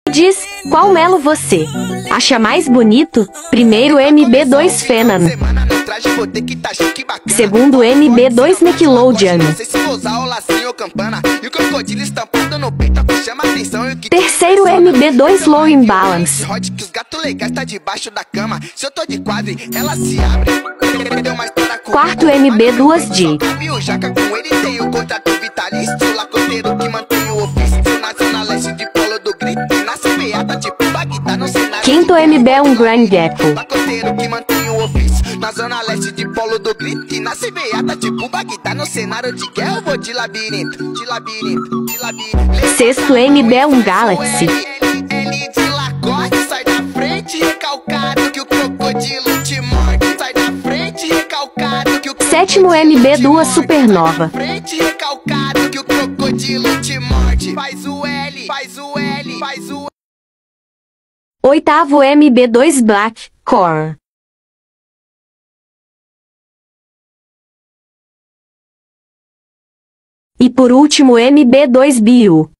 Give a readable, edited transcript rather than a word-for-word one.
Diz, qual Melo você acha mais bonito? Primeiro MB2 Fenan. Segundo MB2 Nickelodeon. Terceiro MB2 Low Imbalance. Quarto MB2D. Quinto MB1 Grand Gecko. Na zona leste de polo do grito e nasce beata tipo Bagdá no cenário de guerra eu vou de labirinto, de labirinto, de labirinto. Sexto MB1 Galaxy. L de Lacoste, sai da frente recalcado que o crocodilo te morde. Sai da frente recalcado que o Sétimo MB2 Supernova. frente recalcado que o crocodilo te morde. Faz o L, faz o L, faz o Oitavo MB2 Black Corn. E por último MB2 Bio.